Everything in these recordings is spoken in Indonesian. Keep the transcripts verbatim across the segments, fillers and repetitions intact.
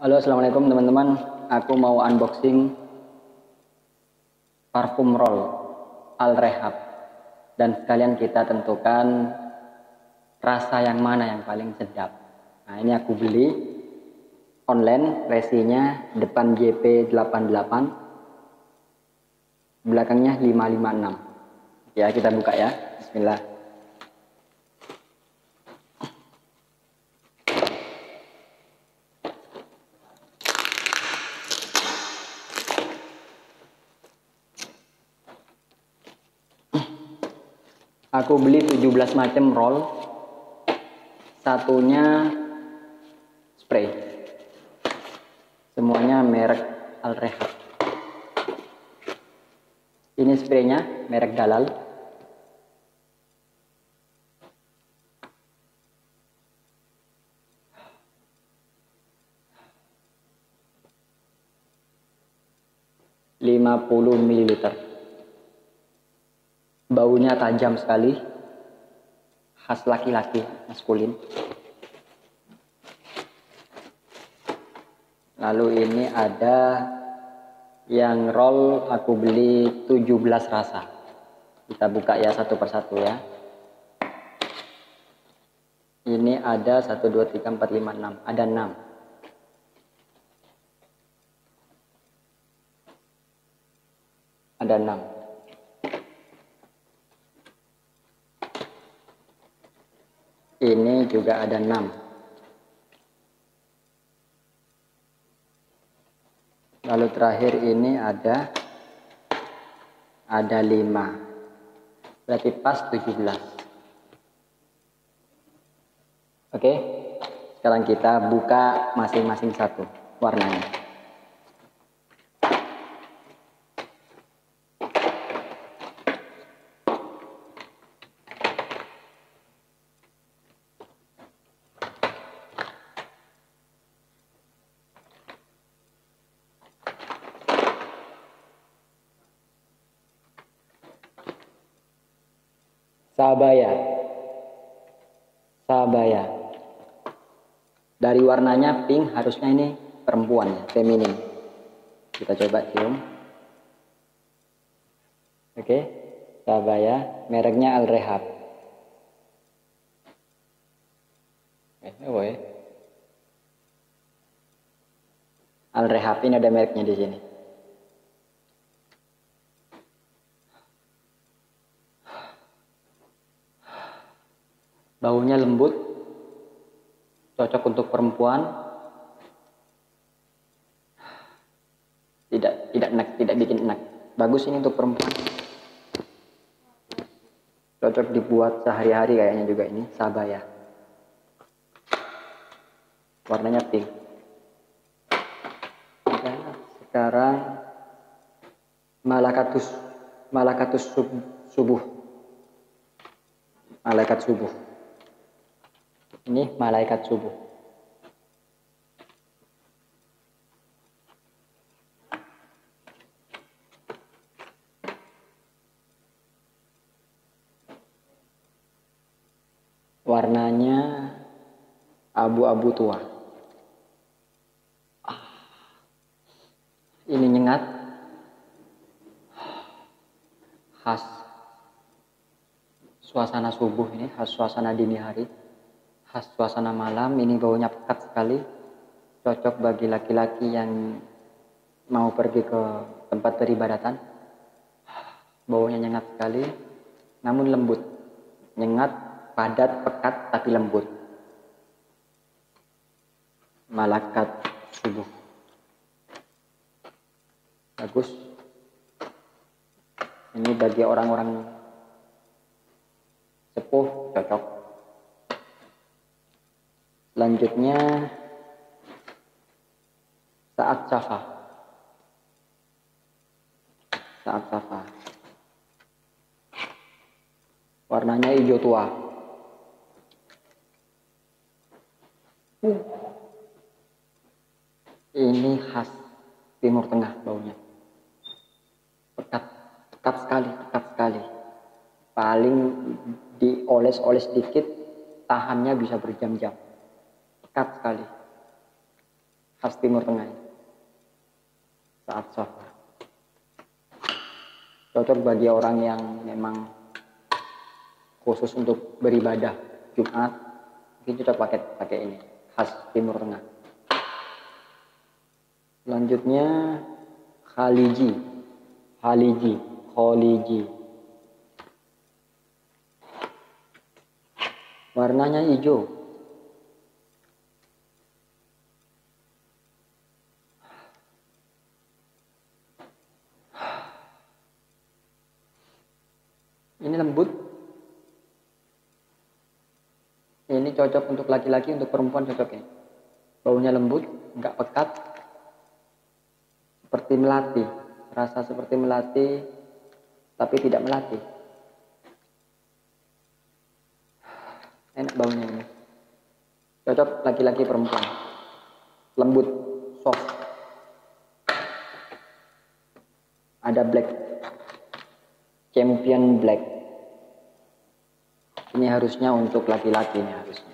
Halo, assalamualaikum teman-teman. Aku mau unboxing parfum roll Al Rehab, dan sekalian kita tentukan rasa yang mana yang paling sedap. Nah, ini aku beli online, resinya depan J P delapan puluh delapan, belakangnya lima lima enam. Ya, kita buka ya. Bismillah. Aku beli tujuh belas macam roll, satunya spray. Semuanya merek Al Rehab. Ini spraynya merek Dalal. lima puluh mililiter. Baunya tajam sekali, khas laki-laki, maskulin. Lalu ini ada yang roll, aku beli tujuh belas rasa. Kita buka ya satu persatu ya. Ini ada satu, dua, tiga, empat, lima, enam. Ada enam. Ada enam. Ini juga ada enam. Lalu terakhir ini ada ada lima. Berarti pas tujuh belas. Oke. Sekarang kita buka masing-masing satu warnanya. Sabaya. Sabaya. Dari warnanya pink, harusnya ini perempuan ya, feminin. Kita coba cium. Oke, Sabaya, mereknya Al Rehab. Eh, oh ya. Al Rehab ini ada mereknya di sini. Baunya lembut, cocok untuk perempuan. Tidak tidak enak, tidak bikin enak. Bagus ini untuk perempuan. Cocok dibuat sehari-hari kayaknya juga ini, Sabaya. Warnanya pink. Nah, sekarang Malakatus, Malakatus sub, subuh. Malaikat subuh. Ini malaikat subuh. Warnanya abu-abu tua. Ini nyengat, khas suasana subuh ini, khas suasana dini hari, khas suasana malam. Ini baunya pekat sekali, cocok bagi laki-laki yang mau pergi ke tempat peribadatan. Baunya nyengat sekali, namun lembut. Nyengat, padat, pekat, tapi lembut. Malaikat subuh. Bagus. Ini bagi orang-orang sepuh, cocok. Selanjutnya Saat Safa. Saat Safa. Warnanya hijau tua. Uh. Ini khas Timur Tengah baunya. Pekat, pekat sekali, pekat sekali. Paling dioles-oles dikit, tahannya bisa berjam-jam. Pekat sekali. Khas khas Timur Tengah ini. Saat safar cocok bagi orang yang memang khusus untuk beribadah Jumat, mungkin cocok pakai pakai ini khas Timur Tengah. Selanjutnya Khaliji, Khaliji, Khaliji. Warnanya hijau. Ini lembut. Ini cocok untuk laki-laki, untuk perempuan cocok ya. Baunya lembut, nggak pekat, seperti melati, rasa seperti melati, tapi tidak melati. Enak baunya ini. Cocok laki-laki perempuan. Lembut, soft. Ada black, champion black. Ini harusnya untuk laki-laki ini harusnya.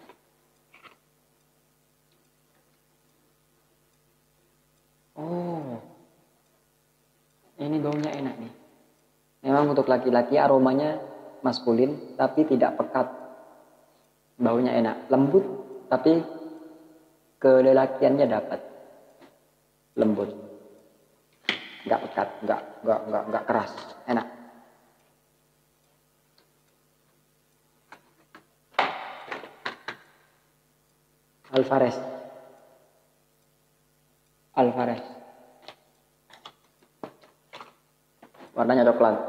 Oh, ini baunya enak nih. Memang untuk laki-laki aromanya maskulin, tapi tidak pekat. Baunya enak, lembut, tapi kelelakiannya dapat. Lembut, nggak pekat, nggak nggak nggak nggak keras, enak. Alvarez, Alvarez, warnanya coklat.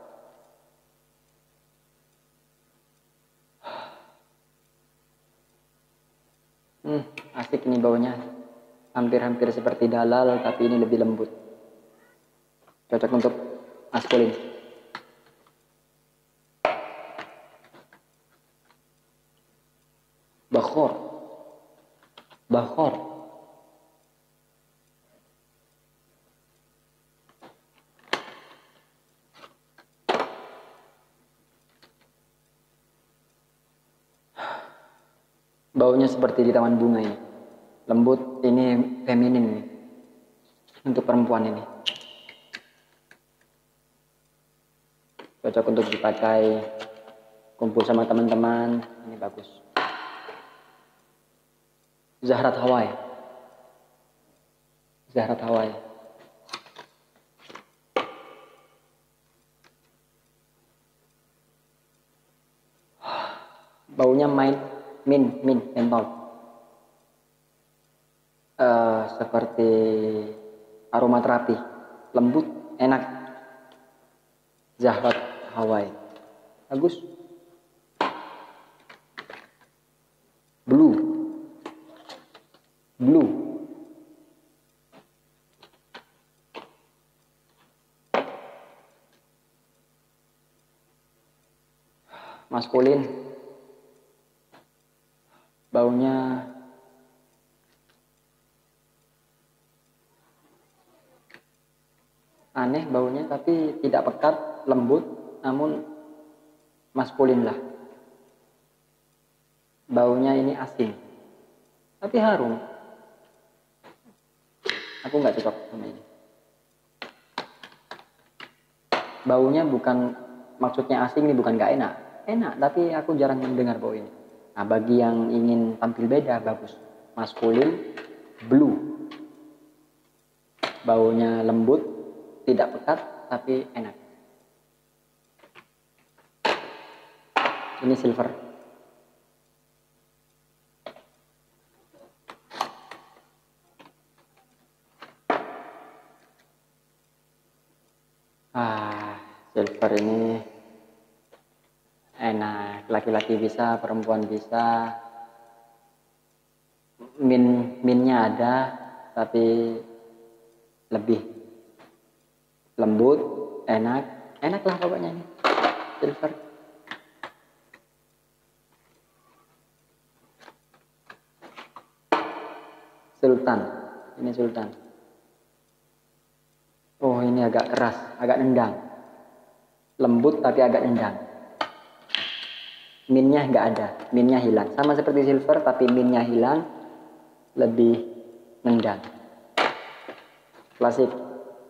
Hmm, asik nih baunya. Hampir-hampir seperti dalal, tapi ini lebih lembut. Cocok untuk maskulin. Bakhor, Bakhor. Baunya seperti di taman bunga ini. Lembut, ini feminin nih. Untuk perempuan ini. Cocok untuk dipakai kumpul sama teman-teman. Ini bagus. Zahrat Hawaii. Zahrat Hawaii. Baunya main min, min, mentol. Uh, seperti aromaterapi, lembut, enak. Zahrat Hawaii, bagus. Blue, blue. Maskulin. Baunya aneh baunya, tapi tidak pekat, lembut, namun maskulin lah. Baunya ini asing, tapi harum. Aku nggak cocok sama ini. Baunya bukan, maksudnya asing ini bukan nggak enak. Enak, tapi aku jarang mendengar bau ini. Nah, bagi yang ingin tampil beda, bagus. Maskulin, blue. Baunya lembut, tidak pekat, tapi enak. Ini silver. Ah, silver ini enak. Laki-laki bisa, perempuan bisa. Min, minnya ada, tapi lebih lembut, enak, enak lah pokoknya ini silver. Sultan, ini Sultan. Oh, ini agak keras, agak nendang, lembut tapi agak nendang. Minnya nggak ada, minnya hilang, sama seperti silver tapi minnya hilang, lebih nendang. Klasik.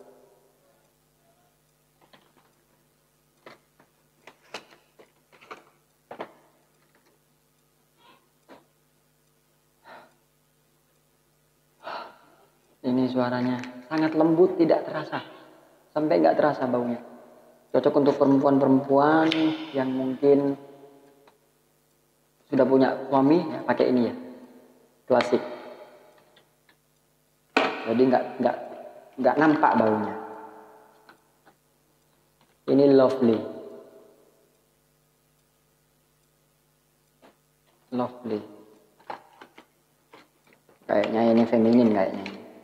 Ini suaranya sangat lembut, tidak terasa. Sampai nggak terasa baunya. Cocok untuk perempuan-perempuan yang mungkin sudah punya suami, ya, pakai ini ya. Klasik. Jadi nggak nggak nggak nampak baunya. Ini lovely. Lovely. Kayaknya ini feminin kayaknya.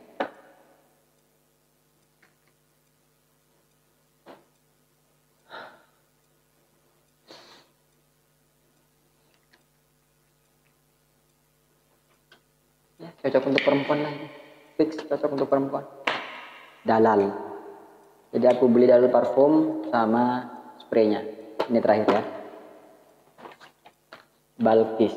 Ya, cocok untuk perempuan lah ini. Fix cocok untuk perempuan. Dalal. Jadi aku beli dalal parfum sama spraynya. Ini terakhir ya. Balkis.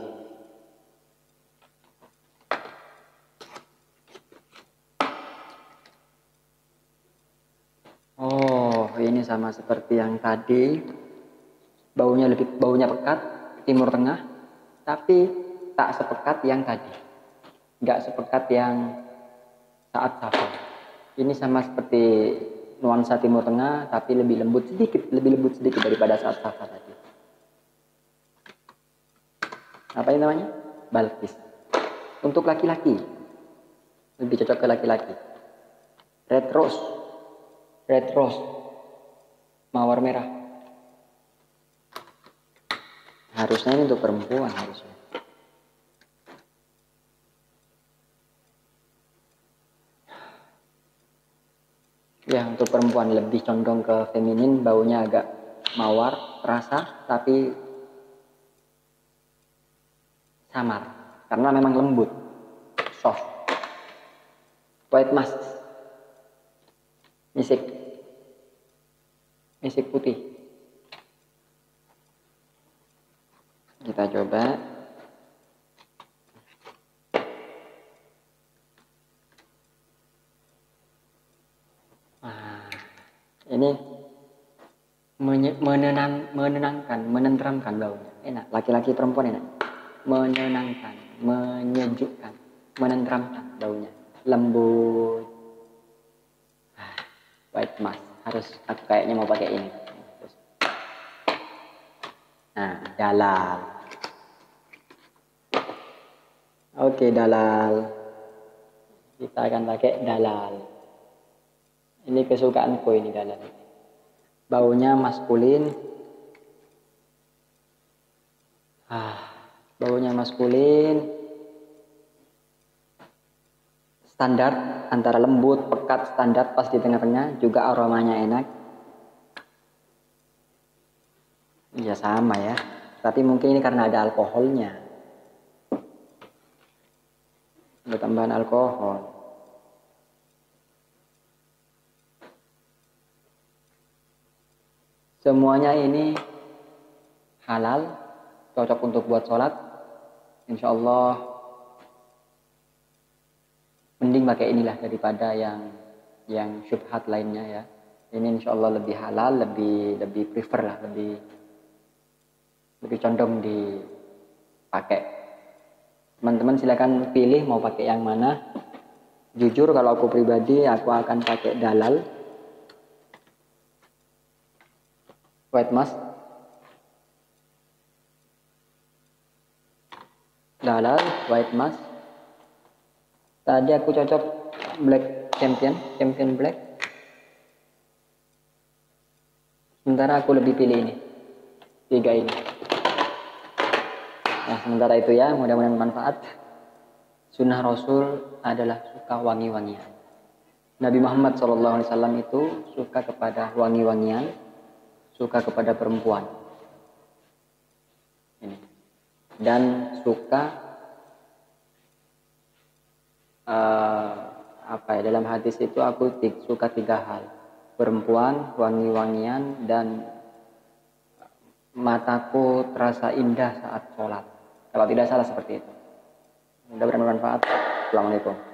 Oh, ini sama seperti yang tadi. Baunya lebih baunya pekat, Timur Tengah, tapi tak sepekat yang tadi. Nggak sepekat yang saat safar. Ini sama seperti nuansa Timur Tengah, tapi lebih lembut sedikit, lebih lembut sedikit daripada saat safar tadi. Apa ini namanya? Balkis. Untuk laki-laki, lebih cocok ke laki-laki. Red rose, red rose, mawar merah. Harusnya ini untuk perempuan harusnya. Ya, untuk perempuan lebih condong ke feminin, baunya agak mawar, terasa, tapi samar. Karena memang lembut, soft. White musk, misik, misik putih. Kita coba. Ini menenang, menenangkan, menenteramkan baunya. Enak, laki-laki perempuan enak. Menenangkan, menyejukkan, menenteramkan baunya. Lembut. White musk. Harus, aku kayaknya mau pakai ini. Nah, dalal. Oke, dalal. Kita akan pakai dalal. Ini kesukaanku ini dalal. Baunya maskulin. Ah, baunya maskulin. Standar, antara lembut, pekat, standar, pas di tengah-tengah. Juga aromanya enak. Ya sama ya. Tapi mungkin ini karena ada alkoholnya. Ada tambahan alkohol. Semuanya ini halal, cocok untuk buat sholat. Insya Allah mending pakai inilah daripada yang yang syubhat lainnya ya. Ini insya Allah lebih halal, lebih lebih prefer lah, lebih lebih condong dipakai. Teman-teman silakan pilih mau pakai yang mana. Jujur kalau aku pribadi aku akan pakai dalal. White musk, dalal, white musk. Tadi aku cocok black champion, champion black. Sementara aku lebih pilih ini, tiga ini. Nah, sementara itu ya, mudah-mudahan bermanfaat. Sunnah Rasul adalah suka wangi-wangian. Nabi Muhammad shallallahu alaihi wasallam itu suka kepada wangi-wangian, suka kepada perempuan. Ini. Dan suka uh, apa ya, dalam hadis itu aku suka tiga hal. Perempuan, wangi-wangian, dan mataku terasa indah saat sholat. Kalau tidak salah seperti itu. Mudah-mudahan bermanfaat. Assalamualaikum.